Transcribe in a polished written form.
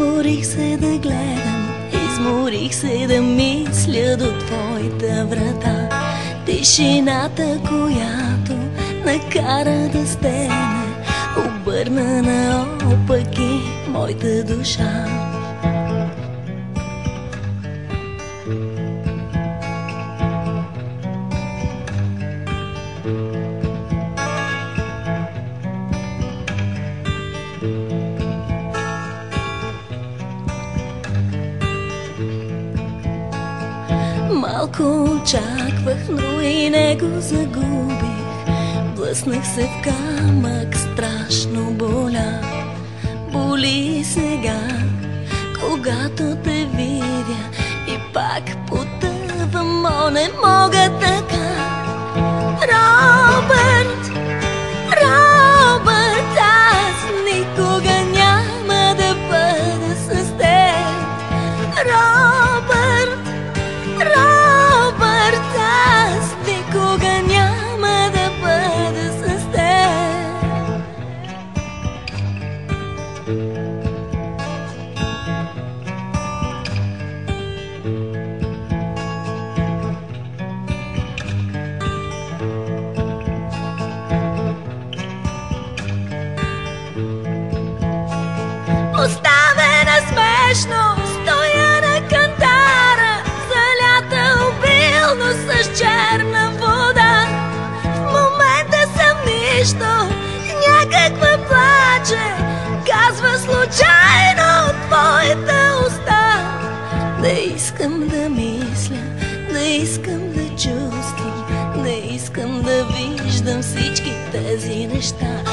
Изморих се да гледам, изморих се да мисля до твоята врата. Тишината, която накара да стене, обърна наопаки моята душа. Малко очаквах, но и не го загубих. Блъснах се в камък, страшно боля. Боли сега, когато те видя и пак потъвам, но не мога така. Робърт, Робърт, аз никога няма да бъда с теб. Робърт, Робърт, аз никога няма да бъда с теб. Оставена смешно, стоя на кантара, залята обилно с черна вода. В момента съм нищо, някаква плаче, казва случайно твоята уста. Не искам да мисля, не искам да чувствам, не искам да виждам всички тези неща.